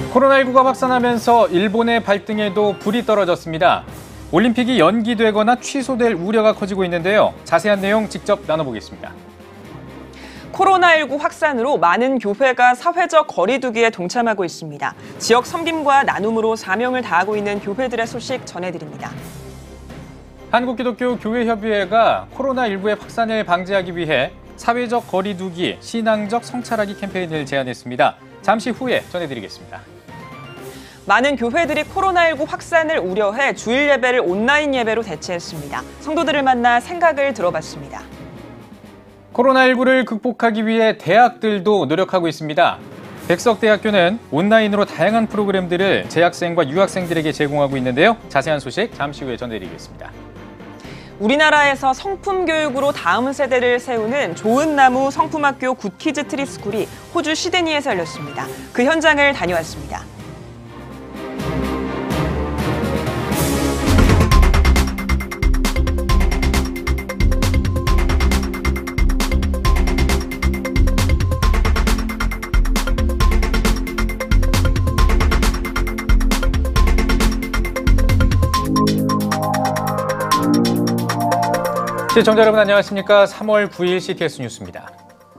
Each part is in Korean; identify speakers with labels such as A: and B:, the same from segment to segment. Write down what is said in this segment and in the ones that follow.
A: 코로나19가 확산하면서 일본의 발등에도 불이 떨어졌습니다. 올림픽이 연기되거나 취소될 우려가 커지고 있는데요. 자세한 내용 직접 나눠보겠습니다.
B: 코로나19 확산으로 많은 교회가 사회적 거리 두기에 동참하고 있습니다. 지역 섬김과 나눔으로 사명을 다하고 있는 교회들의 소식 전해드립니다.
A: 한국기독교교회협의회가 코로나19의 확산을 방지하기 위해 사회적 거리 두기, 신앙적 성찰하기 캠페인을 제안했습니다. 잠시 후에 전해드리겠습니다.
B: 많은 교회들이 코로나19 확산을 우려해 주일 예배를 온라인 예배로 대체했습니다. 성도들을 만나 생각을 들어봤습니다.
A: 코로나19를 극복하기 위해 대학들도 노력하고 있습니다. 백석대학교는 온라인으로 다양한 프로그램들을 재학생과 유학생들에게 제공하고 있는데요. 자세한 소식 잠시 후에 전해드리겠습니다.
B: 우리나라에서 성품 교육으로 다음 세대를 세우는 좋은 나무 성품학교 굿키즈 트리스쿨이 호주 시드니에서 열렸습니다. 그 현장을 다녀왔습니다.
A: 시청자 여러분 안녕하십니까? 3월 9일 CTS 뉴스입니다.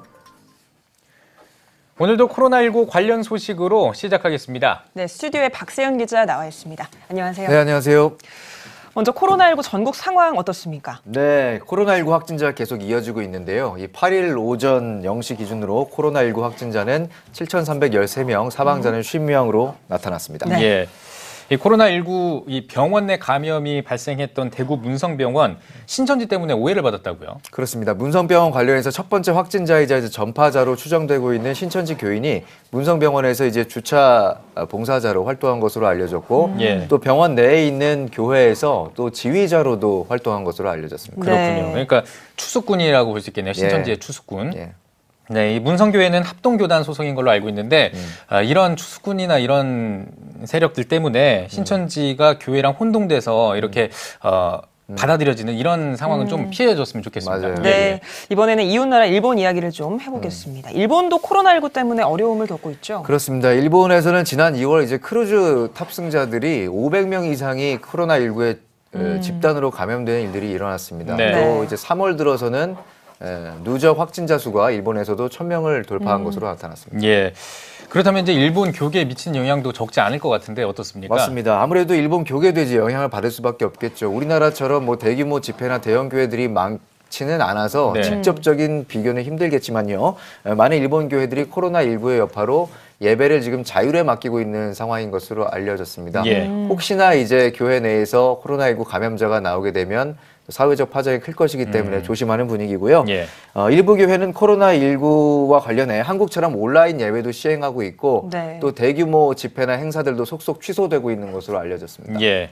A: 오늘도 코로나19 관련 소식으로 시작하겠습니다.
B: 네, 스튜디오에 박세현 기자 나와 있습니다. 안녕하세요.
C: 네, 안녕하세요.
B: 먼저 코로나19 전국 상황 어떻습니까?
C: 네, 코로나19 확진자 계속 이어지고 있는데요. 이 8일 오전 0시 기준으로 코로나19 확진자는 7,313명, 사망자는 50명으로 나타났습니다.
B: 네.
A: 예. 이 코로나19 이 병원 내 감염이 발생했던 대구 문성병원 신천지 때문에 오해를 받았다고요?
C: 그렇습니다. 문성병원 관련해서 첫 번째 확진자이자 이제 전파자로 추정되고 있는 신천지 교인이 문성병원에서 이제 주차 봉사자로 활동한 것으로 알려졌고
A: 예.
C: 또 병원 내에 있는 교회에서 또 지휘자로도 활동한 것으로 알려졌습니다.
A: 그렇군요.
B: 네.
A: 그러니까 추수꾼이라고 볼 수 있겠네요. 신천지의
C: 예.
A: 추수꾼.
C: 예.
A: 네, 이 문성교회는 합동교단 소속인 걸로 알고 있는데 이런 추수꾼이나 이런 세력들 때문에 신천지가 교회랑 혼동돼서 이렇게 받아들여지는 이런 상황은 좀 피해줬으면 좋겠습니다.
C: 맞아요.
B: 네, 이번에는 이웃나라 일본 이야기를 좀 해보겠습니다. 일본도 코로나19 때문에 어려움을 겪고 있죠?
C: 그렇습니다. 일본에서는 지난 2월 이제 크루즈 탑승자들이 500명 이상이 코로나19에 집단으로 감염되는 일들이 일어났습니다.
A: 네.
C: 또 이제 3월 들어서는 누적 확진자 수가 일본에서도 1,000명을 돌파한 것으로 나타났습니다.
A: 예. 그렇다면 이제 일본 교계에 미친 영향도 적지 않을 것 같은데 어떻습니까?
C: 맞습니다. 아무래도 일본 교계도 이제 영향을 받을 수밖에 없겠죠. 우리나라처럼 뭐 대규모 집회나 대형 교회들이 많지는 않아서
A: 네.
C: 직접적인 비교는 힘들겠지만요. 많은 일본 교회들이 코로나19의 여파로 예배를 지금 자율에 맡기고 있는 상황인 것으로 알려졌습니다.
A: 예.
C: 혹시나 이제 교회 내에서 코로나19 감염자가 나오게 되면 사회적 파장이 클 것이기 때문에 조심하는 분위기고요.
A: 예.
C: 일부 교회는 코로나19와 관련해 한국처럼 온라인 예배도 시행하고 있고
B: 네.
C: 또 대규모 집회나 행사들도 속속 취소되고 있는 것으로 알려졌습니다.
A: 예.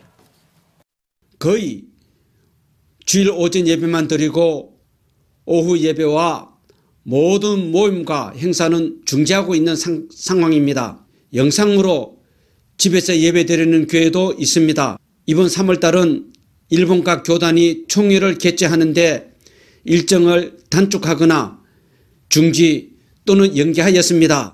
D: 거의 주일 오전 예배만 드리고 오후 예배와 모든 모임과 행사는 중지하고 있는 상황입니다. 영상으로 집에서 예배 드리는 교회도 있습니다. 이번 3월 달은 일본 각 교단이 총회를 개최하는데 일정을 단축하거나 중지 또는 연기하였습니다.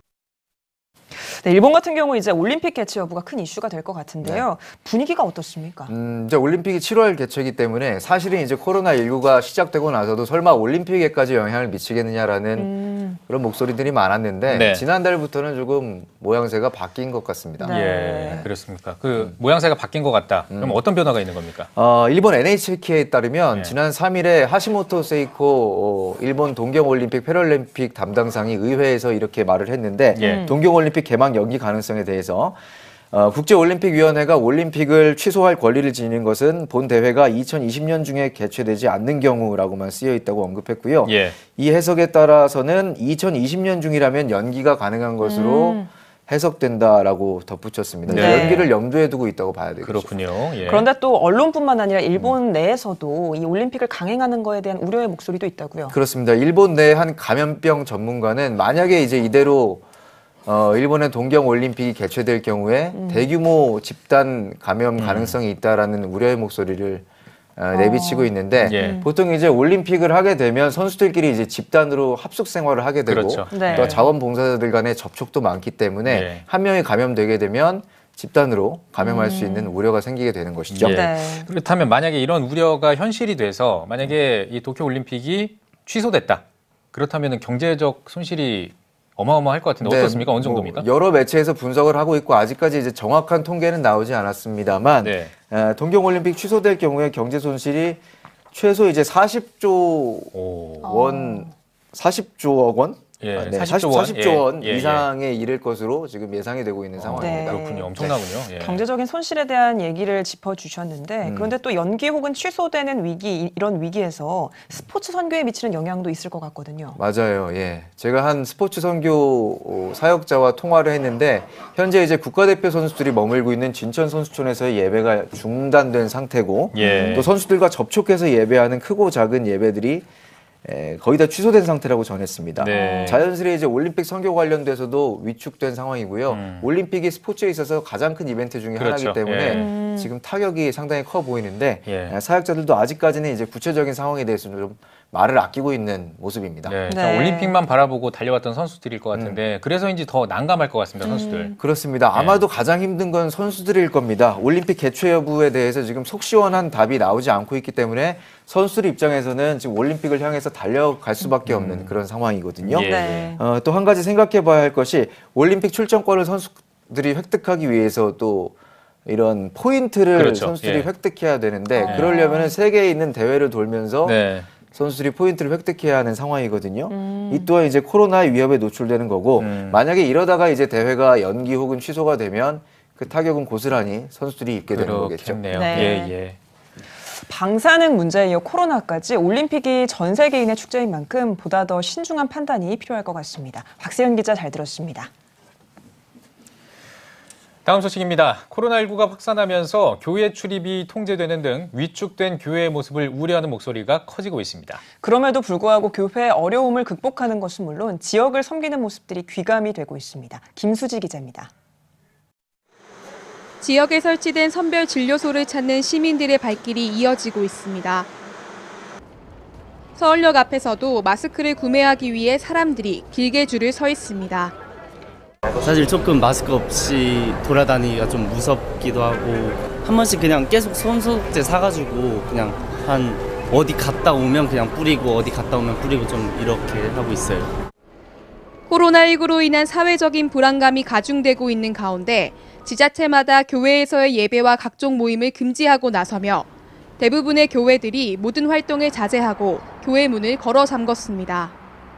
B: 네, 일본 같은 경우 이제 올림픽 개최 여부가 큰 이슈가 될 것 같은데요. 분위기가 어떻습니까?
C: 이제 올림픽이 7월 개최이기 때문에 사실은 이제 코로나19가 시작되고 나서도 설마 올림픽에까지 영향을 미치겠느냐라는 그런 목소리들이 많았는데
A: 네.
C: 지난달부터는 조금 모양새가 바뀐 것 같습니다.
B: 네.
A: 예. 그렇습니까? 그 모양새가 바뀐 것 같다. 그럼 어떤 변화가 있는 겁니까?
C: 일본 NHK에 따르면
A: 네.
C: 지난 3일에 하시모토 세이코 일본 동경올림픽 패럴림픽 담당상이 의회에서 이렇게 말을 했는데
A: 예.
C: 동경올림픽 개막 연기 가능성에 대해서 국제올림픽위원회가 올림픽을 취소할 권리를 지닌 것은 본 대회가 2020년 중에 개최되지 않는 경우라고만 쓰여 있다고 언급했고요.
A: 예.
C: 이 해석에 따라서는 2020년 중이라면 연기가 가능한 것으로 해석된다라고 덧붙였습니다.
A: 네.
C: 연기를 염두에 두고 있다고 봐야 되겠죠.
A: 그렇군요. 예.
B: 그런데 또 언론뿐만 아니라 일본 내에서도 이 올림픽을 강행하는 거에 대한 우려의 목소리도 있다고요.
C: 그렇습니다. 일본 내 한 감염병 전문가는 만약에 이제 이대로 일본의 동경올림픽이 개최될 경우에 대규모 집단 감염 가능성이 있다라는 우려의 목소리를 내비치고 있는데
A: 예.
C: 보통 이제 올림픽을 하게 되면 선수들끼리 이제 집단으로 합숙 생활을 하게 되고
A: 그렇죠.
B: 네.
C: 또 자원봉사자들 간의 접촉도 많기 때문에
A: 예.
C: 한 명이 감염되게 되면 집단으로 감염할 수 있는 우려가 생기게 되는 것이죠.
A: 예.
B: 네.
A: 그렇다면 만약에 이런 우려가 현실이 돼서 만약에 이 도쿄올림픽이 취소됐다. 그렇다면 경제적 손실이 어마어마할 것 같은데 어떻습니까? 어느 정도입니까?
C: 뭐 여러 매체에서 분석을 하고 있고 아직까지 이제 정확한 통계는 나오지 않았습니다만
A: 네.
C: 동경올림픽 취소될 경우에 경제 손실이 최소 이제 40조
A: 오.
C: 원, 40조억 원?
A: 예,
C: 네,
A: 40조 원.
C: 40조 원
A: 예, 예,
C: 이상에 이를 것으로 지금 예상이 되고 있는 상황입니다.
B: 네.
A: 그렇군요. 엄청나군요. 예.
B: 경제적인 손실에 대한 얘기를 짚어주셨는데 그런데 또 연기 혹은 취소되는 위기, 이런 위기에서 스포츠 선교에 미치는 영향도 있을 것 같거든요.
C: 맞아요. 예. 제가 한 스포츠 선교 사역자와 통화를 했는데 현재 이제 국가대표 선수들이 머물고 있는 진천 선수촌에서의 예배가 중단된 상태고
A: 예.
C: 또 선수들과 접촉해서 예배하는 크고 작은 예배들이 거의 다 취소된 상태라고 전했습니다.
A: 네.
C: 자연스레 이제 올림픽 선교 관련돼서도 위축된 상황이고요. 올림픽이 스포츠에 있어서 가장 큰 이벤트 중에
A: 그렇죠.
C: 하나이기 때문에 지금 타격이 상당히 커 보이는데
A: 예.
C: 사역자들도 아직까지는 이제 구체적인 상황에 대해서는 좀 말을 아끼고 있는 모습입니다.
A: 네,
B: 네.
A: 올림픽만 바라보고 달려왔던 선수들일 것 같은데 그래서인지 더 난감할 것 같습니다. 선수들.
C: 그렇습니다. 아마도 가장 힘든 건 선수들일 겁니다. 올림픽 개최 여부에 대해서 지금 속 시원한 답이 나오지 않고 있기 때문에 선수들 입장에서는 지금 올림픽을 향해서 달려갈 수밖에 없는 그런 상황이거든요.
A: 예.
B: 네.
C: 또 한 가지 생각해 봐야 할 것이 올림픽 출전권을 선수들이 획득하기 위해서 또 이런 포인트를
A: 그렇죠.
C: 선수들이
A: 예.
C: 획득해야 되는데 그러려면 세계에 있는 대회를 돌면서
A: 네.
C: 선수들이 포인트를 획득해야 하는 상황이거든요. 이 또한 이제 코로나의 위협에 노출되는 거고 만약에 이러다가 이제 대회가 연기 혹은 취소가 되면 그 타격은 고스란히 선수들이 입게 되는 거겠죠.
A: 그렇겠네요.
B: 네.
A: 예, 예.
B: 방사능 문제에 이어 코로나까지 올림픽이 전 세계인의 축제인 만큼 보다 더 신중한 판단이 필요할 것 같습니다. 박세윤 기자 잘 들었습니다.
A: 다음 소식입니다. 코로나19가 확산하면서 교회 출입이 통제되는 등 위축된 교회의 모습을 우려하는 목소리가 커지고 있습니다.
B: 그럼에도 불구하고 교회의 어려움을 극복하는 것은 물론 지역을 섬기는 모습들이 귀감이 되고 있습니다. 김수지 기자입니다.
E: 지역에 설치된 선별 진료소를 찾는 시민들의 발길이 이어지고 있습니다. 서울역 앞에서도 마스크를 구매하기 위해 사람들이 길게 줄을 서 있습니다.
F: 사실 조금 마스크 없이 돌아다니기가 좀 무섭기도 하고 한 번씩 그냥 계속 손소독제 사가지고 그냥 한 어디 갔다 오면 그냥 뿌리고 어디 갔다 오면 뿌리고 좀 이렇게 하고 있어요.
E: 코로나19로 인한 사회적인 불안감이 가중되고 있는 가운데 지자체마다 교회에서의 예배와 각종 모임을 금지하고 나서며 대부분의 교회들이 모든 활동을 자제하고 교회 문을 걸어 잠궜습니다.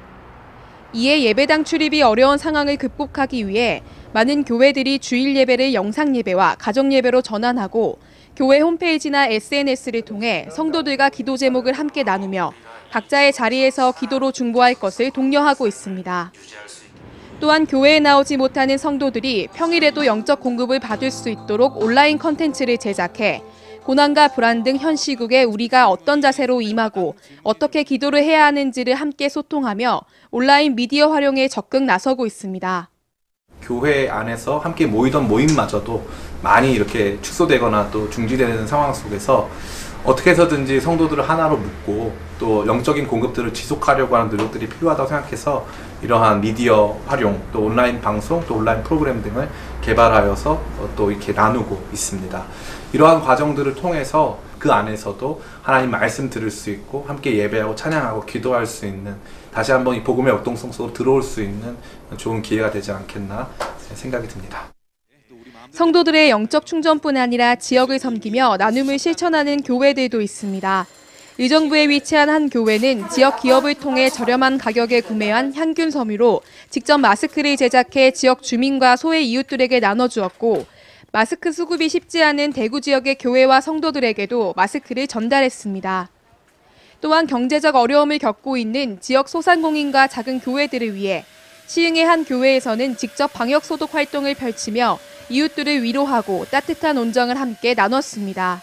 E: 이에 예배당 출입이 어려운 상황을 극복하기 위해 많은 교회들이 주일 예배를 영상 예배와 가정 예배로 전환하고 교회 홈페이지나 SNS를 통해 성도들과 기도 제목을 함께 나누며 각자의 자리에서 기도로 중보할 것을 독려하고 있습니다. 또한 교회에 나오지 못하는 성도들이 평일에도 영적 공급을 받을 수 있도록 온라인 컨텐츠를 제작해 고난과 불안 등 현 시국에 우리가 어떤 자세로 임하고 어떻게 기도를 해야 하는지를 함께 소통하며 온라인 미디어 활용에 적극 나서고 있습니다.
G: 교회 안에서 함께 모이던 모임마저도 많이 이렇게 축소되거나 또 중지되는 상황 속에서 어떻게 해서든지 성도들을 하나로 묶고 또 영적인 공급들을 지속하려고 하는 노력들이 필요하다고 생각해서 이러한 미디어 활용, 또 온라인 방송, 또 온라인 프로그램 등을 개발하여서 또 이렇게 나누고 있습니다. 이러한 과정들을 통해서 그 안에서도 하나님 말씀 들을 수 있고 함께 예배하고 찬양하고 기도할 수 있는 다시 한번 이 복음의 역동성 속으로 들어올 수 있는 좋은 기회가 되지 않겠나 생각이 듭니다.
E: 성도들의 영적 충전뿐 아니라 지역을 섬기며 나눔을 실천하는 교회들도 있습니다. 의정부에 위치한 한 교회는 지역 기업을 통해 저렴한 가격에 구매한 향균 섬유로 직접 마스크를 제작해 지역 주민과 소외 이웃들에게 나눠주었고 마스크 수급이 쉽지 않은 대구 지역의 교회와 성도들에게도 마스크를 전달했습니다. 또한 경제적 어려움을 겪고 있는 지역 소상공인과 작은 교회들을 위해 시흥의 한 교회에서는 직접 방역소독 활동을 펼치며 이웃들을 위로하고 따뜻한 온정을 함께 나눴습니다.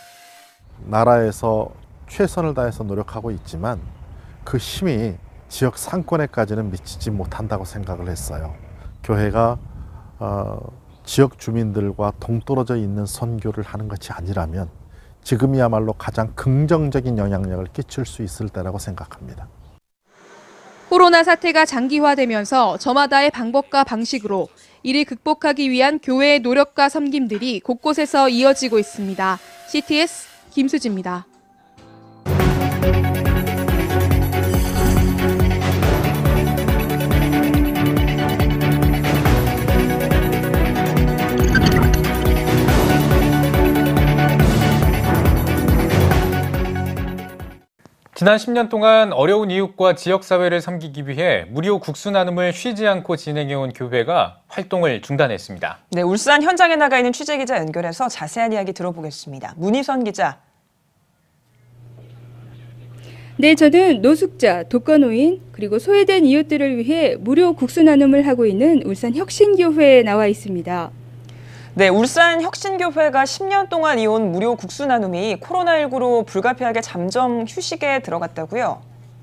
H: 나라에서 최선을 다해서 노력하고 있지만 그 힘이 지역 상권에까지는 미치지 못한다고 생각을 했어요. 교회가 지역 주민들과 동떨어져 있는 선교를 하는 것이 아니라면 지금이야말로 가장 긍정적인 영향력을 끼칠 수 있을 때라고 생각합니다.
E: 코로나 사태가 장기화되면서 저마다의 방법과 방식으로 이를 극복하기 위한 교회의 노력과 섬김들이 곳곳에서 이어지고 있습니다. CTS 김수지입니다.
A: 지난 10년 동안 어려운 이웃과 지역사회를 섬기기 위해 무료 국수 나눔을 쉬지 않고 진행해온 교회가 활동을 중단했습니다.
B: 네, 울산 현장에 나가 있는 취재기자 연결해서 자세한 이야기 들어보겠습니다. 문희선 기자.
I: 네, 저는 노숙자, 독거노인, 그리고 소외된 이웃들을 위해 무료 국수 나눔을 하고 있는 울산 혁신교회에 나와 있습니다.
B: 네, 울산 혁신교회가 10년 동안 이어온 무료 국수 나눔이 코로나19로 불가피하게 잠정 휴식에 들어갔다고요?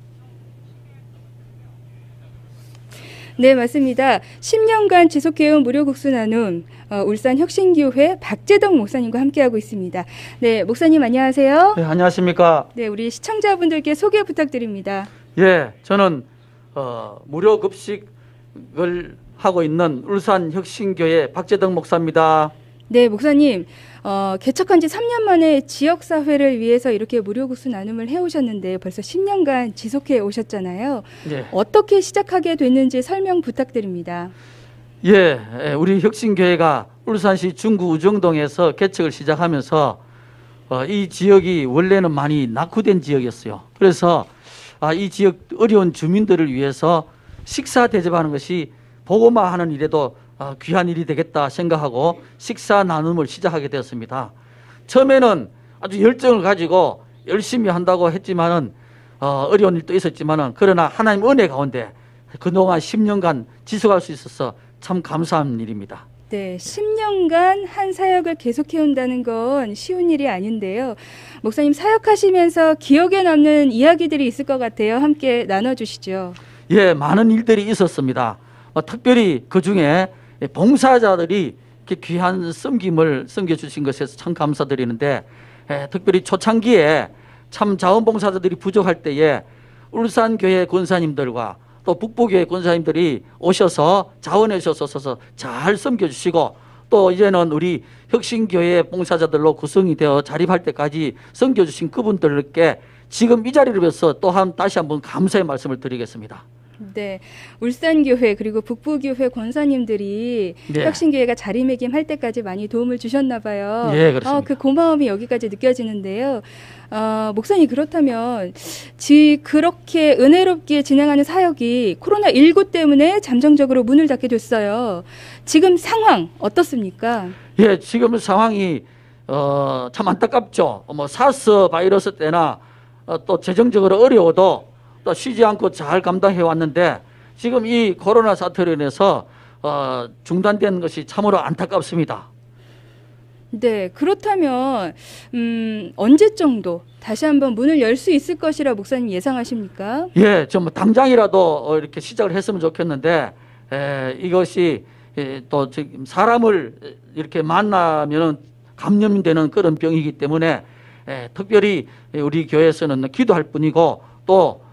I: 네, 맞습니다. 10년간 지속해온 무료 국수 나눔, 울산 혁신교회 박재덕 목사님과 함께하고 있습니다. 네, 목사님 안녕하세요.
J: 네, 안녕하십니까.
I: 네, 우리 시청자분들께 소개 부탁드립니다.
J: 예, 저는 무료 급식을 하고 있는 울산 혁신교회 박재덕 목사입니다.
I: 네, 목사님. 개척한 지 3년 만에 지역사회를 위해서 이렇게 무료 국수 나눔을 해오셨는데 벌써 10년간 지속해 오셨잖아요.
J: 예.
I: 어떻게 시작하게 됐는지 설명 부탁드립니다.
J: 예, 우리 혁신교회가 울산시 중구 우정동에서 개척을 시작하면서 이 지역이 원래는 많이 낙후된 지역이었어요. 그래서 이 지역 어려운 주민들을 위해서 식사 대접하는 것이 보고만 하는 일에도 귀한 일이 되겠다 생각하고 식사 나눔을 시작하게 되었습니다. 처음에는 아주 열정을 가지고 열심히 한다고 했지만은 어려운 일도 있었지만은 그러나 하나님 은혜 가운데 그동안 10년간 지속할 수 있어서 참 감사한 일입니다.
I: 네, 10년간 한 사역을 계속해온다는 건 쉬운 일이 아닌데요. 목사님 사역하시면서 기억에 남는 이야기들이 있을 것 같아요. 함께 나눠주시죠.
J: 예, 많은 일들이 있었습니다. 특별히 그중에 봉사자들이 이렇게 귀한 섬김을 섬겨주신 것에 참 감사드리는데 특별히 초창기에 참 자원봉사자들이 부족할 때에 울산교회 권사님들과 또 북부교회 권사님들이 오셔서 자원해 주셔서 잘 섬겨주시고 또 이제는 우리 혁신교회 봉사자들로 구성이 되어 자립할 때까지 섬겨주신 그분들께 지금 이 자리를 빌어서 다시 한번 감사의 말씀을 드리겠습니다.
I: 네, 울산교회 그리고 북부교회 권사님들이
J: 네.
I: 혁신교회가 자리매김할 때까지 많이 도움을 주셨나 봐요.
J: 예, 그렇습니다.
I: 그 고마움이 여기까지 느껴지는데요. 목사님 그렇다면 그렇게 은혜롭게 진행하는 사역이 코로나19 때문에 잠정적으로 문을 닫게 됐어요. 지금 상황 어떻습니까?
J: 예, 지금 상황이 참 안타깝죠. 사스 바이러스 때나 또 재정적으로 어려워도 또 쉬지 않고 잘 감당해 왔는데 지금 이 코로나 사태로 인해서 중단된 것이 참으로 안타깝습니다.
I: 네, 그렇다면 언제 정도 다시 한번 문을 열 수 있을 것이라 목사님 예상하십니까?
J: 예, 좀 당장이라도 이렇게 시작을 했으면 좋겠는데 이것이 또 지금 사람을 이렇게 만나면은 감염되는 그런 병이기 때문에 특별히 우리 교회에서는 기도할 뿐이고 또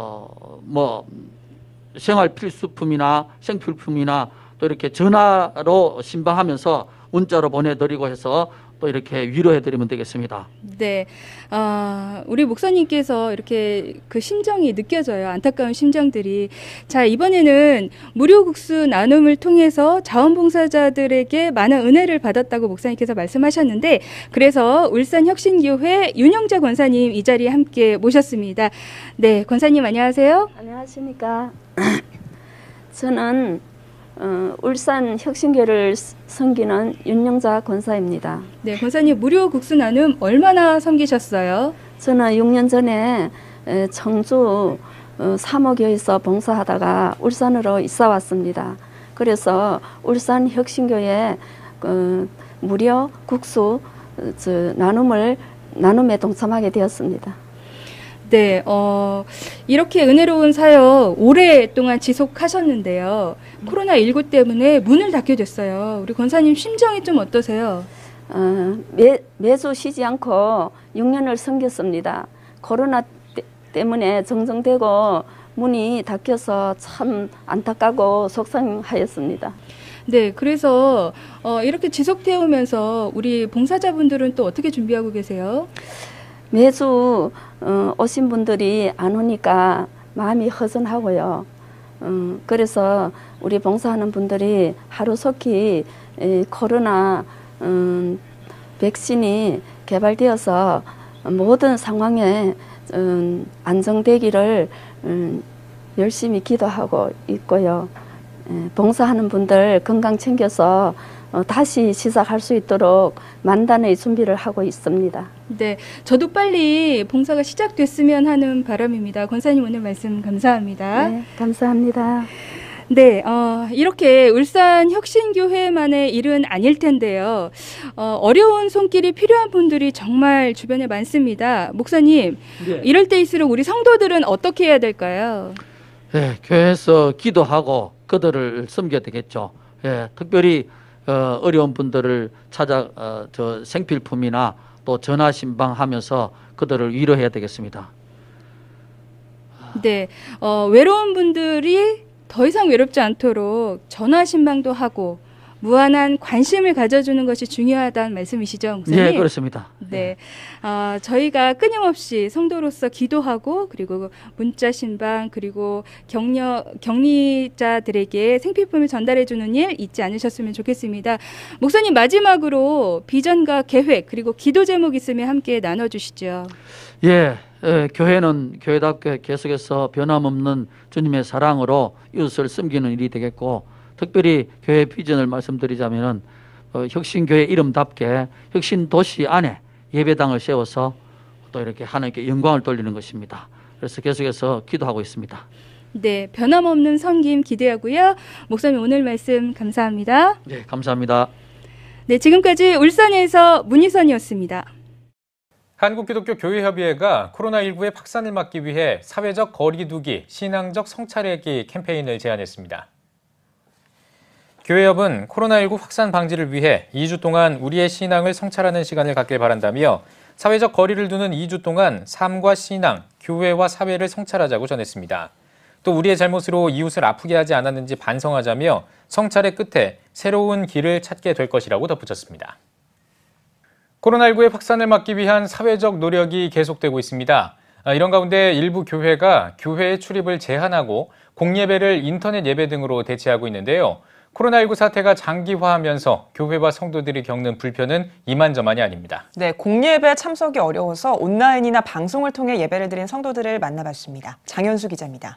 J: 생활 필수품이나 생필품이나 또 이렇게 전화로 신방하면서 문자로 보내드리고 해서 또 이렇게 위로해드리면 되겠습니다.
I: 네, 우리 목사님께서 이렇게 그 심정이 느껴져요. 안타까운 심정들이. 자, 이번에는 무료 국수 나눔을 통해서 자원봉사자들에게 많은 은혜를 받았다고 목사님께서 말씀하셨는데 그래서 울산 혁신교회 윤영자 권사님 이 자리에 함께 모셨습니다. 네, 권사님 안녕하세요.
K: 안녕하십니까. 저는 울산 혁신교회를 섬기는 윤영자 권사입니다.
I: 네, 권사님 무료 국수 나눔 얼마나 섬기셨어요?
K: 저는 6년 전에 청주 사모교에서 봉사하다가 울산으로 이사 왔습니다. 그래서 울산 혁신교회 무료 국수 나눔에 동참하게 되었습니다.
I: 네, 이렇게 은혜로운 사역 오랫동안 지속하셨는데요. 코로나19 때문에 문을 닫게 됐어요. 우리 권사님 심정이 좀 어떠세요?
K: 매주 쉬지 않고 6년을 섬겼습니다. 코로나 때문에 정정되고 문이 닫혀서 참 안타깝고 속상하였습니다.
I: 네, 그래서 이렇게 지속되어 오면서 우리 봉사자분들은 또 어떻게 준비하고 계세요?
K: 매주 오신 분들이 안 오니까 마음이 허전하고요. 그래서 우리 봉사하는 분들이 하루속히 코로나 백신이 개발되어서 모든 상황에 안정되기를 열심히 기도하고 있고요. 봉사하는 분들 건강 챙겨서 다시 시작할 수 있도록 만반의 준비를 하고 있습니다.
I: 네, 저도 빨리 봉사가 시작됐으면 하는 바람입니다. 권사님 오늘 말씀 감사합니다.
K: 네, 감사합니다.
I: 네, 이렇게 울산 혁신교회만의 일은 아닐 텐데요. 어려운 손길이 필요한 분들이 정말 주변에 많습니다. 목사님,
J: 네.
I: 이럴 때일수록 우리 성도들은 어떻게 해야 될까요?
J: 예, 교회에서 기도하고 그들을 섬겨야 되겠죠. 예, 특별히 어려운 분들을 찾아 저 생필품이나 또 전화 신방하면서 그들을 위로해야 되겠습니다.
I: 네, 외로운 분들이 더 이상 외롭지 않도록 전화 신방도 하고 무한한 관심을 가져주는 것이 중요하다는 말씀이시죠, 목사님?
J: 네, 그렇습니다.
I: 네, 저희가 끊임없이 성도로서 기도하고 그리고 문자 신방 그리고 격리자들에게 생필품을 전달해주는 일 잊지 않으셨으면 좋겠습니다. 목사님 마지막으로 비전과 계획 그리고 기도 제목 있으면 함께 나눠주시죠.
J: 예, 교회는 교회답게 계속해서 변함없는 주님의 사랑으로 이웃을 섬기는 일이 되겠고, 특별히 교회 비전을 말씀드리자면은 혁신교회 이름답게 혁신도시 안에 예배당을 세워서 또 이렇게 하나님께 영광을 돌리는 것입니다. 그래서 계속해서 기도하고 있습니다.
I: 네, 변함없는 섬김 기대하고요. 목사님 오늘 말씀 감사합니다.
J: 네, 감사합니다.
I: 네, 지금까지 울산에서 문희선이었습니다.
A: 한국기독교교회협의회가 코로나19의 확산을 막기 위해 사회적 거리두기, 신앙적 성찰하기 캠페인을 제안했습니다. 교회협은 코로나19 확산 방지를 위해 2주 동안 우리의 신앙을 성찰하는 시간을 갖길 바란다며 사회적 거리를 두는 2주 동안 삶과 신앙, 교회와 사회를 성찰하자고 전했습니다. 또 우리의 잘못으로 이웃을 아프게 하지 않았는지 반성하자며 성찰의 끝에 새로운 길을 찾게 될 것이라고 덧붙였습니다. 코로나19의 확산을 막기 위한 사회적 노력이 계속되고 있습니다. 이런 가운데 일부 교회가 교회의 출입을 제한하고 공예배를 인터넷 예배 등으로 대체하고 있는데요. 코로나19 사태가 장기화하면서 교회와 성도들이 겪는 불편은 이만저만이 아닙니다.
B: 네, 공예배 참석이 어려워서 온라인이나 방송을 통해 예배를 드린 성도들을 만나봤습니다. 장현수 기자입니다.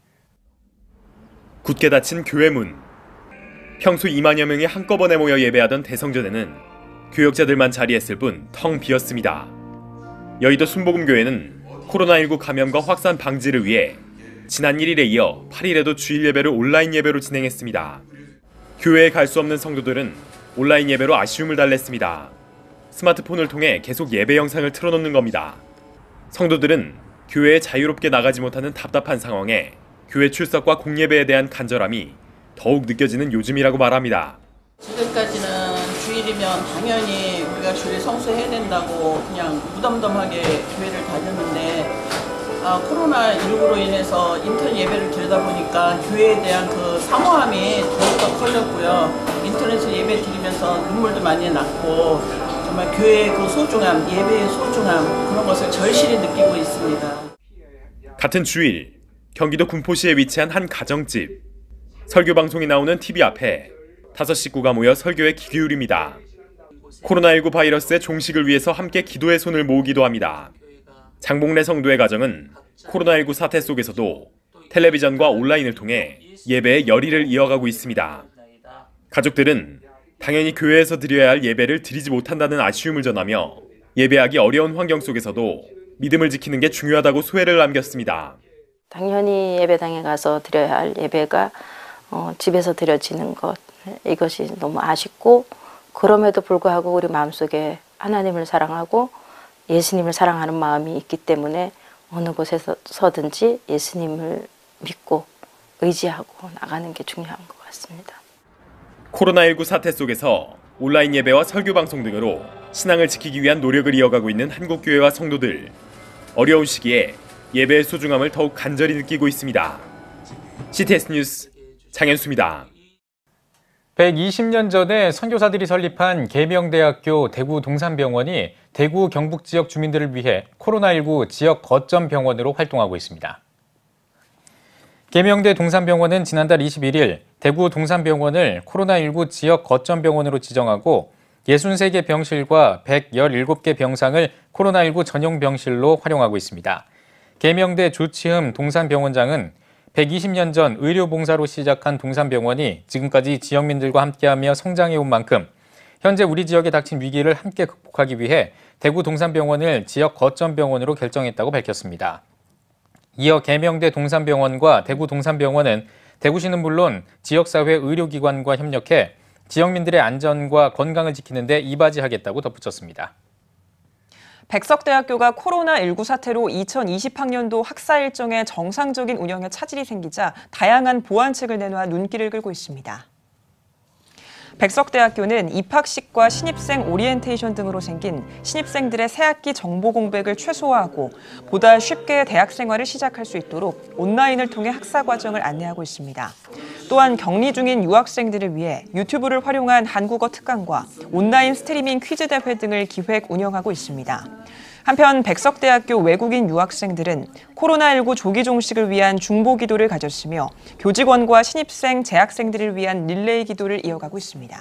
L: 굳게 닫힌 교회 문. 평소 2만여 명이 한꺼번에 모여 예배하던 대성전에는 교역자들만 자리했을 뿐 텅 비었습니다. 여의도 순복음교회는 코로나19 감염과 확산 방지를 위해 지난 1일에 이어 8일에도 주일 예배를 온라인 예배로 진행했습니다. 교회에 갈 수 없는 성도들은 온라인 예배로 아쉬움을 달랬습니다. 스마트폰을 통해 계속 예배 영상을 틀어놓는 겁니다. 성도들은 교회에 자유롭게 나가지 못하는 답답한 상황에 교회 출석과 공예배에 대한 간절함이 더욱 느껴지는 요즘이라고 말합니다.
M: 지금까지는 주일이면 당연히 우리가 주일 성수해야 된다고 그냥 무덤덤하게 교회를 다녔는데 코로나19로 인해서 인터넷 예배를 드리다 보니까 교회에 대한 그 사모함이 더욱더 커졌고요. 인터넷에서 예배 드리면서 눈물도 많이 났고 정말 교회의 그 소중함, 예배의 소중함 그런 것을 절실히 느끼고 있습니다.
L: 같은 주일 경기도 군포시에 위치한 한 가정집. 설교 방송이 나오는 TV 앞에 5식구가 모여 설교에 귀 기울입니다. 코로나19 바이러스의 종식을 위해서 함께 기도의 손을 모으기도 합니다. 장봉래 성도의 가정은 코로나19 사태 속에서도 텔레비전과 온라인을 통해 예배의 열의를 이어가고 있습니다. 가족들은 당연히 교회에서 드려야 할 예배를 드리지 못한다는 아쉬움을 전하며 예배하기 어려운 환경 속에서도 믿음을 지키는 게 중요하다고 소회를 남겼습니다.
N: 당연히 예배당에 가서 드려야 할 예배가 집에서 드려지는 것, 이것이 너무 아쉽고, 그럼에도 불구하고 우리 마음속에 하나님을 사랑하고 예수님을 사랑하는 마음이 있기 때문에 어느 곳에서든지 예수님을 믿고 의지하고 나가는 게 중요한 것 같습니다.
L: 코로나19 사태 속에서 온라인 예배와 설교 방송 등으로 신앙을 지키기 위한 노력을 이어가고 있는 한국교회와 성도들. 어려운 시기에 예배의 소중함을 더욱 간절히 느끼고 있습니다. CTS 뉴스 장현수입니다.
A: 120년 전에 선교사들이 설립한 계명대학교 대구 동산병원이 대구 경북 지역 주민들을 위해 코로나19 지역 거점 병원으로 활동하고 있습니다. 계명대 동산병원은 지난달 21일 대구 동산병원을 코로나19 지역 거점 병원으로 지정하고 63개 병실과 117개 병상을 코로나19 전용 병실로 활용하고 있습니다. 계명대 조치흠 동산병원장은 120년 전 의료봉사로 시작한 동산병원이 지금까지 지역민들과 함께하며 성장해온 만큼 현재 우리 지역에 닥친 위기를 함께 극복하기 위해 대구 동산병원을 지역 거점 병원으로 결정했다고 밝혔습니다. 이어 계명대 동산병원과 대구 동산병원은 대구시는 물론 지역사회 의료기관과 협력해 지역민들의 안전과 건강을 지키는 데 이바지하겠다고 덧붙였습니다.
B: 백석대학교가 코로나19 사태로 2020학년도 학사 일정의 정상적인 운영에 차질이 생기자 다양한 보완책을 내놓아 눈길을 끌고 있습니다. 백석대학교는 입학식과 신입생 오리엔테이션 등으로 생긴 신입생들의 새학기 정보 공백을 최소화하고 보다 쉽게 대학 생활을 시작할 수 있도록 온라인을 통해 학사 과정을 안내하고 있습니다. 또한 격리 중인 유학생들을 위해 유튜브를 활용한 한국어 특강과 온라인 스트리밍 퀴즈 대회 등을 기획 운영하고 있습니다. 한편 백석대학교 외국인 유학생들은 코로나19 조기 종식을 위한 중보 기도를 가졌으며 교직원과 신입생, 재학생들을 위한 릴레이 기도를 이어가고 있습니다.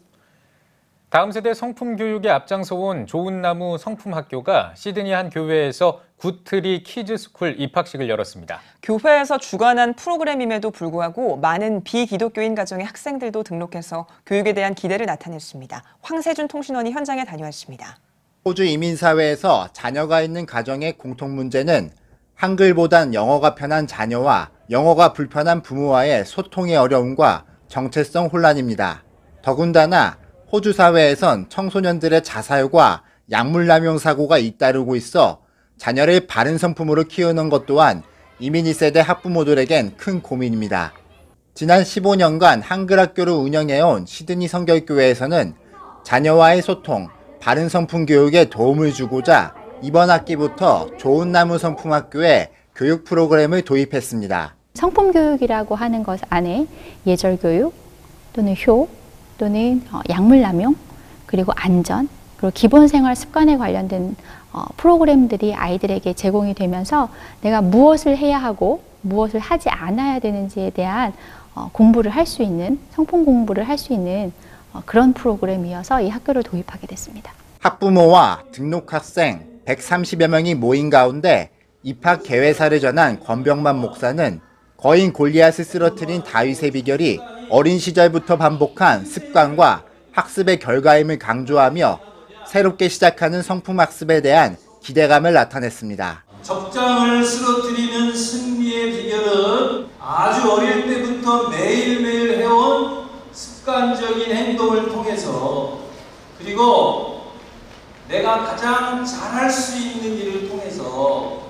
A: 다음 세대 성품 교육에 앞장서온 좋은나무 성품학교가 시드니 한 교회에서 굿트리 키즈스쿨 입학식을 열었습니다.
B: 교회에서 주관한 프로그램임에도 불구하고 많은 비기독교인 가정의 학생들도 등록해서 교육에 대한 기대를 나타냈습니다. 황세준 통신원이 현장에 다녀왔습니다.
O: 호주 이민사회에서 자녀가 있는 가정의 공통 문제는 한글보단 영어가 편한 자녀와 영어가 불편한 부모와의 소통의 어려움과 정체성 혼란입니다. 더군다나 호주 사회에선 청소년들의 자살과 약물남용 사고가 잇따르고 있어 자녀를 바른 성품으로 키우는 것 또한 이민 2세대 학부모들에겐 큰 고민입니다. 지난 15년간 한글학교를 운영해온 시드니 성결교회에서는 자녀와의 소통, 바른 성품 교육에 도움을 주고자 이번 학기부터 좋은나무 성품학교에 교육 프로그램을 도입했습니다.
P: 성품 교육이라고 하는 것 안에 예절 교육 또는 효 또는 약물 남용 그리고 안전 그리고 기본 생활 습관에 관련된 프로그램들이 아이들에게 제공이 되면서 내가 무엇을 해야 하고 무엇을 하지 않아야 되는지에 대한 공부를 할 수 있는 성품 공부를 할 수 있는 그런 프로그램이어서 이 학교를 도입하게 됐습니다.
O: 학부모와 등록학생 130여 명이 모인 가운데 입학 개회사를 전한 권병만 목사는 거인 골리앗을 쓰러뜨린 다윗의 비결이 어린 시절부터 반복한 습관과 학습의 결과임을 강조하며 새롭게 시작하는 성품학습에 대한 기대감을 나타냈습니다.
Q: 적장을 쓰러뜨리는 승리의 비결은 아주 어릴 때부터 매일매일 해온 습관적인 행동을 통해서 그리고 내가 가장 잘할 수 있는 일을 통해서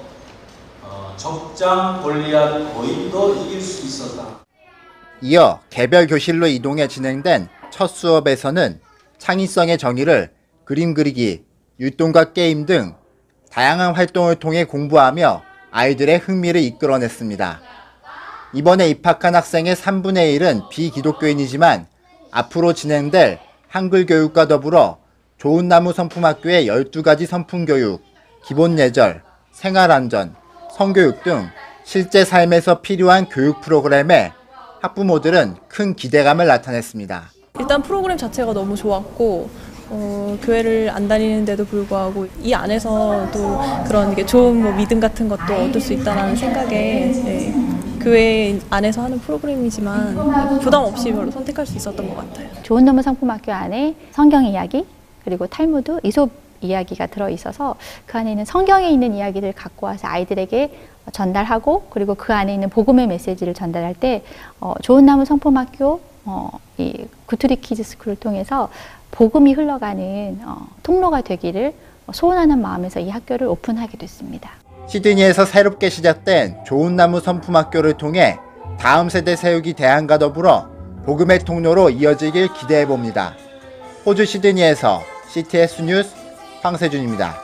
Q: 적장 골리앗 거인도 이길 수 있었다.
O: 이어 개별 교실로 이동해 진행된 첫 수업에서는 창의성의 정의를 그림 그리기, 율동과 게임 등 다양한 활동을 통해 공부하며 아이들의 흥미를 이끌어냈습니다. 이번에 입학한 학생의 3분의 1은 비기독교인이지만 앞으로 진행될 한글 교육과 더불어 좋은나무 성품학교의 12가지 성품교육, 기본예절, 생활안전, 성교육 등 실제 삶에서 필요한 교육 프로그램에 학부모들은 큰 기대감을 나타냈습니다.
R: 일단 프로그램 자체가 너무 좋았고 교회를 안 다니는데도 불구하고 이 안에서도 그런 게 좋은 믿음 같은 것도 얻을 수 있다는 생각에 교회 안에서 하는 프로그램이지만 부담 없이 별로 선택할 수 있었던 것 같아요.
P: 좋은나무 성품학교 안에 성경 이야기 그리고 탈무드, 이솝 이야기가 들어있어서 그 안에 있는 성경에 있는 이야기를 갖고 와서 아이들에게 전달하고 그리고 그 안에 있는 복음의 메시지를 전달할 때 좋은나무 성품학교 이 구트리 키즈스쿨을 통해서 복음이 흘러가는 통로가 되기를 소원하는 마음에서 이 학교를 오픈하게 됐습니다.
O: 시드니에서 새롭게 시작된 좋은나무 성품학교를 통해 다음 세대 세우기 대안과 더불어 복음의 통로로 이어지길 기대해봅니다. 호주 시드니에서 CTS 뉴스 황세준입니다.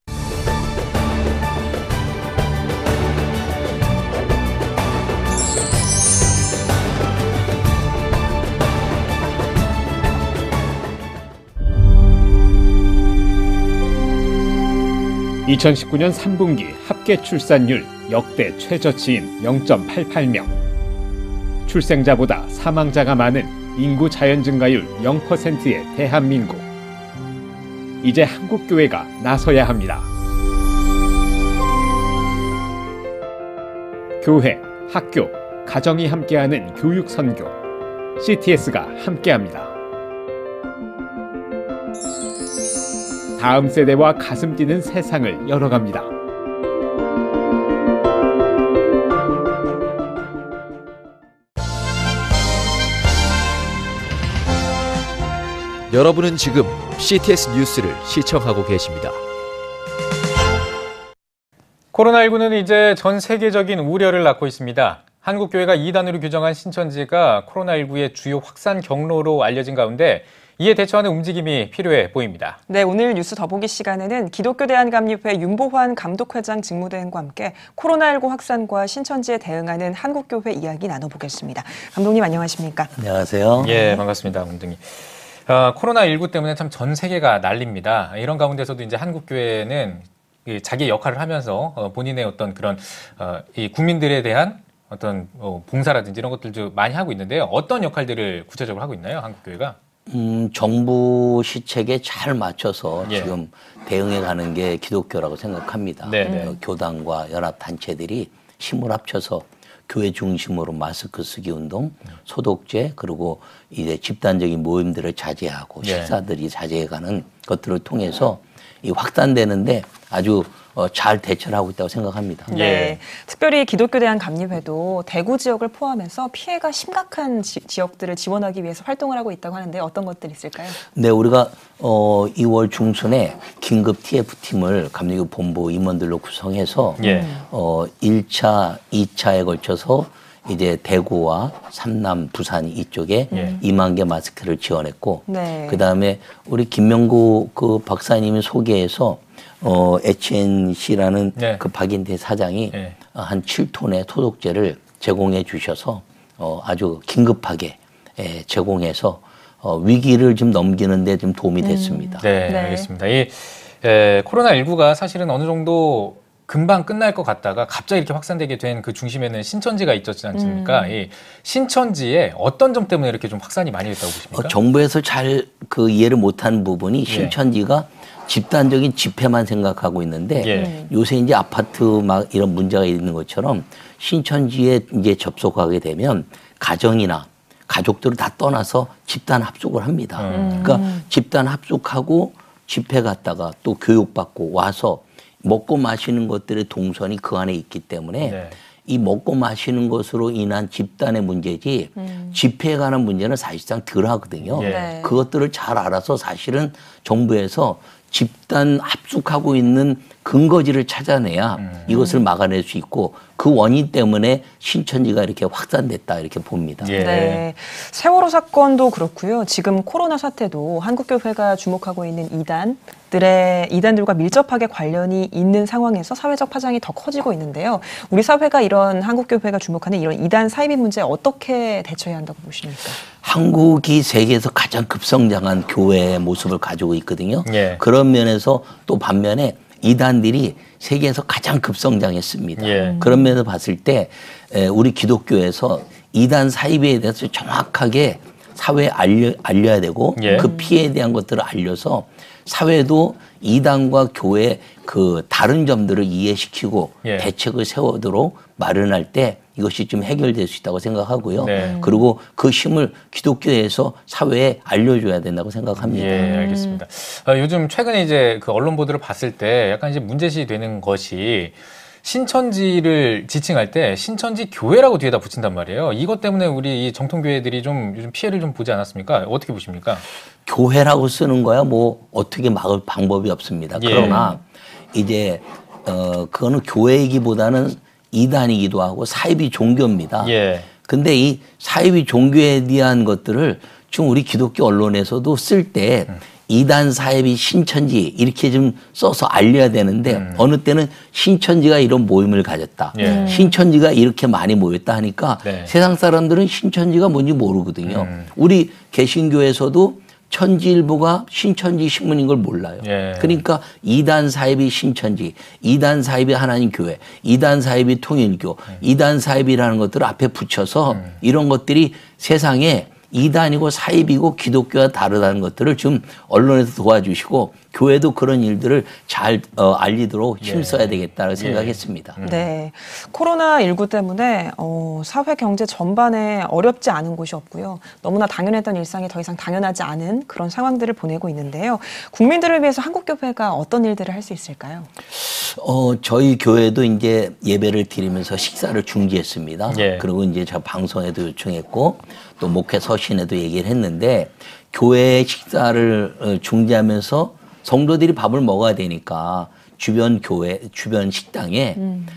S: (2019년 3분기) 합계 출산율 역대 최저치인 0.88명. 출생자보다 사망자가 많은 인구 자연 증가율 0%의 대한민국. 이제 한국교회가 나서야 합니다. 교회, 학교, 가정이 함께하는 교육 선교. CTS가 함께합니다. 다음 세대와 가슴 뛰는 세상을 열어갑니다.
T: 여러분은 지금 CTS 뉴스를 시청하고 계십니다.
A: 코로나19는 이제 전 세계적인 우려를 낳고 있습니다. 한국교회가 2단으로 규정한 신천지가 코로나19의 주요 확산 경로로 알려진 가운데 이에 대처하는 움직임이 필요해 보입니다.
B: 네, 오늘 뉴스 더보기 시간에는 기독교 대한감리회 윤보환 감독회장 직무대행과 함께 코로나19 확산과 신천지에 대응하는 한국교회 이야기 나눠보겠습니다. 감독님 안녕하십니까?
U: 안녕하세요.
A: 예, 반갑습니다, 감독님. 코로나19 때문에 참 전 세계가 난립니다. 이런 가운데서도 이제 한국교회는 자기의 역할을 하면서 본인의 어떤 그런 이 국민들에 대한 어떤 봉사라든지 이런 것들도 많이 하고 있는데요. 어떤 역할들을 구체적으로 하고 있나요, 한국교회가?
U: 정부 시책에 잘 맞춰서
A: 예.
U: 지금 대응해 가는 게 기독교라고 생각합니다.
A: 네네.
U: 교단과 연합단체들이 힘을 합쳐서 교회 중심으로 마스크 쓰기 운동, 소독제, 그리고 이제 집단적인 모임들을 자제하고
A: 예.
U: 식사들이 자제해가는 것들을 통해서 이 확산되는데 아주 잘 대처를 하고 있다고 생각합니다.
B: 네, 특별히 기독교 대한감리회도 대구 지역을 포함해서 피해가 심각한 지역들을 지원하기 위해서 활동을 하고 있다고 하는데 어떤 것들이 있을까요?
U: 네, 우리가 2월 중순에 긴급 TF팀을 감리교 본부 임원들로 구성해서 1차, 2차에 걸쳐서 이제 대구와 삼남, 부산 이쪽에 2만 개 마스크를 지원했고,
B: 네.
U: 그 다음에 우리 김명구 그 박사님이 소개해서 HNC라는 그 박인태 사장이 한 7톤의 소독제를 제공해 주셔서 아주 긴급하게 제공해서 위기를 좀 넘기는데 좀 도움이 됐습니다.
A: 네, 알겠습니다. 이 코로나19가 사실은 어느 정도 금방 끝날 것 같다가 갑자기 이렇게 확산되게 된 그 중심에는 신천지가 있었지 않습니까? 이 신천지의 어떤 점 때문에 이렇게 좀 확산이 많이 됐다고 보십니까?
U: 정부에서 잘 그 이해를 못한 부분이 신천지가 집단적인 집회만 생각하고 있는데 요새 이제 아파트 막 이런 문제가 있는 것처럼 신천지에 이제 접속하게 되면 가정이나 가족들을 다 떠나서 집단 합숙을 합니다. 그러니까 집단 합숙하고 집회 갔다가 또 교육받고 와서 먹고 마시는 것들의 동선이 그 안에 있기 때문에 이 먹고 마시는 것으로 인한 집단의 문제지 집회에 관한 문제는 사실상 덜 하거든요. 그것들을 잘 알아서 사실은 정부에서 집단 합숙하고 있는 근거지를 찾아내야 이것을 막아낼 수 있고 그 원인 때문에 신천지가 이렇게 확산됐다 이렇게 봅니다.
B: 네, 세월호 사건도 그렇고요. 지금 코로나 사태도 한국교회가 주목하고 있는 이단들과 밀접하게 관련이 있는 상황에서 사회적 파장이 더 커지고 있는데요. 우리 사회가 이런 한국교회가 주목하는 이런 이단 사이비 문제에 어떻게 대처해야 한다고 보십니까?
U: 한국이 세계에서 가장 급성장한 교회의 모습을 가지고 있거든요. 그런 면에서 또 반면에 이단들이 세계에서 가장 급성장했습니다. 그런 면에서 봤을 때 우리 기독교에서 이단 사이비에 대해서 정확하게 사회에 알려야 되고 그 피해에 대한 것들을 알려서 사회도 이단과 교회 그 다른 점들을 이해시키고 대책을 세우도록 마련할 때 이것이 좀 해결될 수 있다고 생각하고요. 그리고 그 힘을 기독교에서 사회에 알려줘야 된다고 생각합니다.
A: 예, 알겠습니다. 요즘 최근에 이제 그 언론 보도를 봤을 때 약간 이제 문제시 되는 것이 신천지를 지칭할 때 신천지 교회라고 뒤에다 붙인단 말이에요. 이것 때문에 우리 이 정통교회들이 좀 요즘 피해를 좀 보지 않았습니까? 어떻게 보십니까?
U: 교회라고 쓰는 거야 뭐 어떻게 막을 방법이 없습니다. 그러나 이제 그거는 교회이기보다는 이단이기도 하고 사이비 종교입니다. 근데 이 사이비 종교에 대한 것들을 지금 우리 기독교 언론에서도 쓸 때 이단 사회비 신천지 이렇게 좀 써서 알려야 되는데 어느 때는 신천지가 이런 모임을 가졌다. 신천지가 이렇게 많이 모였다 하니까 세상 사람들은 신천지가 뭔지 모르거든요. 우리 개신교에서도 천지일보가 신천지 신문인 걸 몰라요. 그러니까 이단 사이비 신천지, 이단 사이비 하나님 교회, 이단 사이비 통일교, 이단 사이비라는 것들을 앞에 붙여서 이런 것들이 세상에 이단이고 사입이고 기독교와 다르다는 것들을 좀 언론에서 도와주시고 교회도 그런 일들을 잘 알리도록 힘써야 되겠다고 생각했습니다.
B: 네, 코로나19 때문에 사회 경제 전반에 어렵지 않은 곳이 없고요. 너무나 당연했던 일상이 더 이상 당연하지 않은 그런 상황들을 보내고 있는데요. 국민들을 위해서 한국교회가 어떤 일들을 할 수 있을까요?
U: 저희 교회도 이제 예배를 드리면서 식사를 중지했습니다. 그리고 이제 제가 방송에도 요청했고 또 목회 서신에도 얘기를 했는데 교회 식사를 중지하면서 성도들이 밥을 먹어야 되니까 주변 교회, 주변 식당에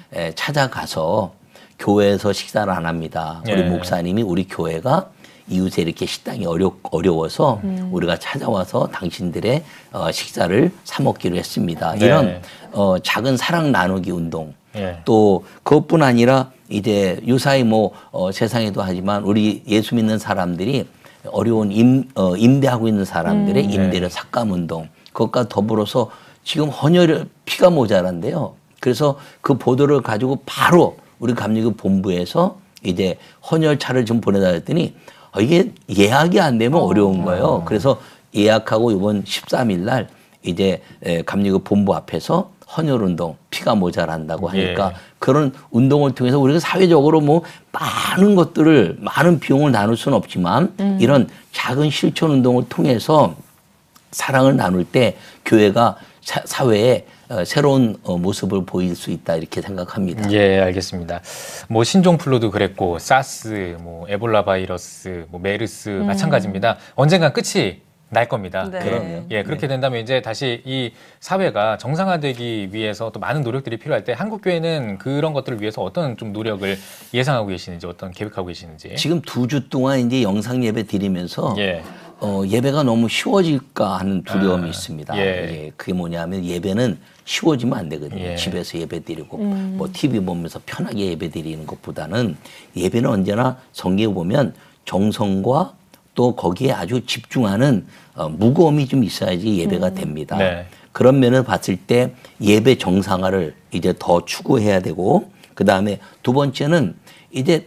U: 찾아가서 교회에서 식사를 안 합니다. 우리 목사님이 우리 교회가 이웃에 이렇게 식당이 어려워서 우리가 찾아와서 당신들의 식사를 사 먹기로 했습니다. 이런 작은 사랑 나누기 운동. 또 그것뿐 아니라 이제 요사이 세상에도 하지만 우리 예수 믿는 사람들이 어려운 임대하고 있는 사람들의 임대료 삭감 운동. 그것과 더불어서 지금 헌혈 피가 모자란데요. 그래서 그 보도를 가지고 바로 우리 감리교 본부에서 이제 헌혈차를 좀 보내다 했더니 이게 예약이 안 되면 어려운 거예요. 그래서 예약하고 이번 13일 날 이제 감리교 본부 앞에서 헌혈운동 피가 모자란다고 하니까 그런 운동을 통해서 우리가 사회적으로 많은 것들을 많은 비용을 나눌 수는 없지만 이런 작은 실천 운동을 통해서 사랑을 나눌 때 교회가 사회에 새로운 모습을 보일 수 있다 이렇게 생각합니다.
A: 예, 알겠습니다. 신종플루도 그랬고 사스, 에볼라 바이러스, 메르스 마찬가지입니다. 언젠간 끝이 날 겁니다.
U: 그럼요.
A: 그렇게 된다면 이제 다시 이 사회가 정상화되기 위해서 또 많은 노력들이 필요할 때 한국교회는 그런 것들을 위해서 어떤 좀 노력을 예상하고 계시는지 어떤 계획하고 계시는지.
U: 지금 2주 동안 이제 영상 예배 드리면서 예배가 너무 쉬워질까 하는 두려움이 있습니다. 그게 뭐냐면 예배는 쉬워지면 안 되거든요. 집에서 예배 드리고 TV 보면서 편하게 예배 드리는 것보다는 예배는 언제나 성경에 보면 정성과 또 거기에 아주 집중하는 무거움이 좀 있어야지 예배가 됩니다. 그런 면을 봤을 때 예배 정상화를 이제 더 추구해야 되고 그다음에 두 번째는 이제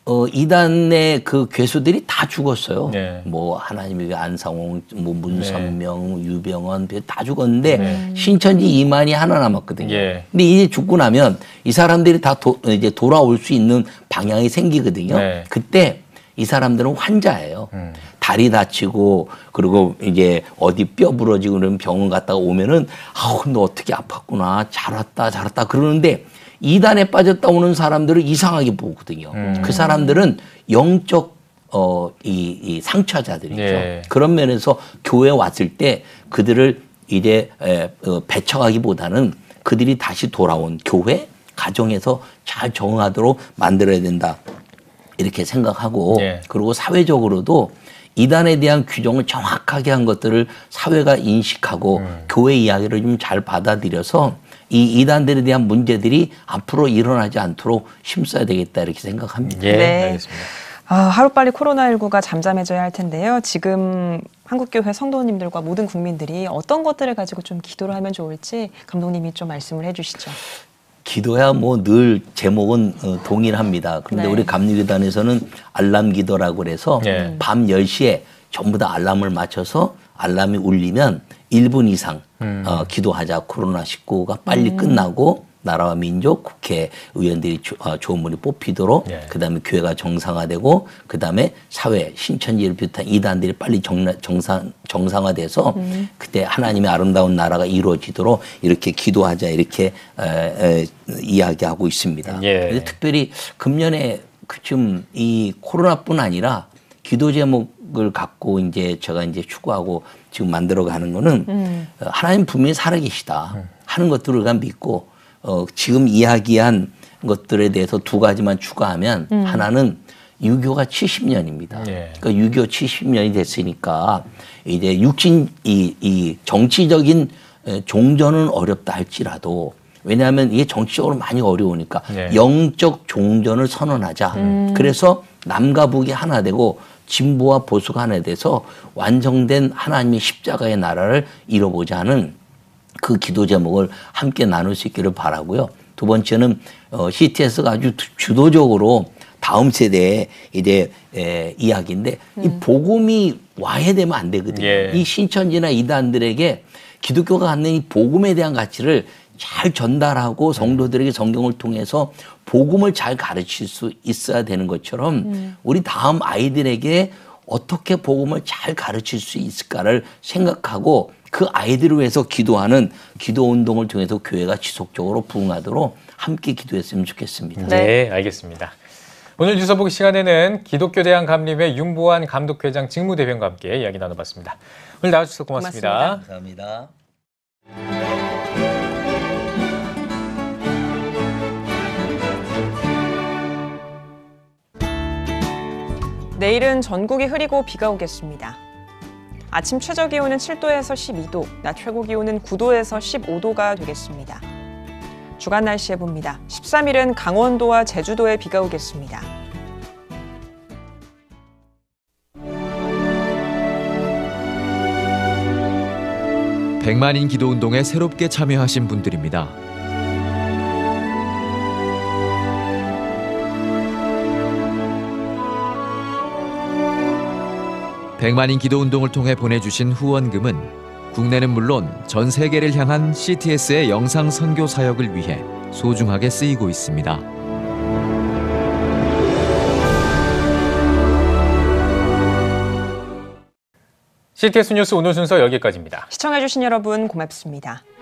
U: 이단의 그 괴수들이 다 죽었어요. 하나님의 안상홍, 문선명, 유병원 다 죽었는데 신천지 이만희 하나 남았거든요. 근데 이제 죽고 나면 이 사람들이 다 이제 돌아올 수 있는 방향이 생기거든요. 그때 이 사람들은 환자예요. 다리 다치고 그리고 이제 어디 뼈 부러지고 그러면 병원 갔다가 오면은 너 어떻게 아팠구나 잘 왔다 그러는데 이단에 빠졌다 오는 사람들을 이상하게 보거든요. 그 사람들은 영적 이 상처자들이죠. 그런 면에서 교회에 왔을 때 그들을 이제 배척하기보다는 그들이 다시 돌아온 교회 가정에서 잘 적응하도록 만들어야 된다. 이렇게 생각하고 그리고 사회적으로도 이단에 대한 규정을 정확하게 한 것들을 사회가 인식하고 교회 이야기를 좀 잘 받아들여서 이 이단들에 대한 문제들이 앞으로 일어나지 않도록 힘써야 되겠다 이렇게 생각합니다.
A: 알겠습니다.
B: 하루빨리 코로나19가 잠잠해져야 할 텐데요. 지금 한국교회 성도님들과 모든 국민들이 어떤 것들을 가지고 좀 기도를 하면 좋을지 감독님이 좀 말씀을 해주시죠.
U: 기도야 늘 제목은 동일합니다. 그런데 우리 감리교단에서는 알람 기도라고 그래서 밤 10시에 전부 다 알람을 맞춰서 알람이 울리면 1분 이상 기도하자. 코로나19가 빨리 끝나고 나라와 민족, 국회의원들이 좋은 분이 뽑히도록 그다음에 교회가 정상화되고 그다음에 사회, 신천지를 비롯한 이단들이 빨리 정상화돼서 그때 하나님의 아름다운 나라가 이루어지도록 이렇게 기도하자 이렇게 이야기하고 있습니다. 그래서 특별히 금년에 좀 이 코로나뿐 아니라 기도 제목을 갖고 이제 제가 이제 추구하고 지금 만들어가는 거는 하나님 분명히 살아계시다 하는 것들을 우리가 믿고 지금 이야기한 것들에 대해서 두 가지만 추가하면 하나는 유교가 70년입니다. 그러니까 유교 70년이 됐으니까 이제 이 정치적인 종전은 어렵다 할지라도 왜냐하면 이게 정치적으로 많이 어려우니까 영적 종전을 선언하자. 그래서 남과 북이 하나 되고 진보와 보수가 하나 돼서 완성된 하나님의 십자가의 나라를 이뤄보자 하는 그 기도 제목을 함께 나눌 수 있기를 바라고요. 두 번째는 CTS가 아주 주도적으로 다음 세대의 이제 이야기인데 이 복음이 와야 되면 안 되거든요. 이 신천지나 이단들에게 기독교가 갖는 이 복음에 대한 가치를 잘 전달하고 성도들에게 성경을 통해서 복음을 잘 가르칠 수 있어야 되는 것처럼 우리 다음 아이들에게 어떻게 복음을 잘 가르칠 수 있을까를 생각하고 그 아이들을 위해서 기도하는 기도 운동을 통해서 교회가 지속적으로 부흥하도록 함께 기도했으면 좋겠습니다.
A: 네, 알겠습니다. 오늘 뉴스 보기 시간에는 기독교대학 감림회 윤보한 감독회장 직무대변과 함께 이야기 나눠봤습니다. 오늘 나와주셔서 고맙습니다.
U: 감사합니다.
B: 내일은 전국이 흐리고 비가 오겠습니다. 아침 최저 기온은 7도에서 12도, 낮 최고 기온은 9도에서 15도가 되겠습니다. 주간 날씨 해봅니다. 13일은 강원도와 제주도에 비가 오겠습니다.
D: 백만인 기도운동에 새롭게 참여하신 분들입니다. 백만인 기도운동을 통해 보내주신 후원금은 국내는 물론 전 세계를 향한 CTS의 영상 선교 사역을 위해 소중하게 쓰이고 있습니다.
A: CTS 뉴스 오늘 순서 여기까지입니다.
B: 시청해주신 여러분 고맙습니다.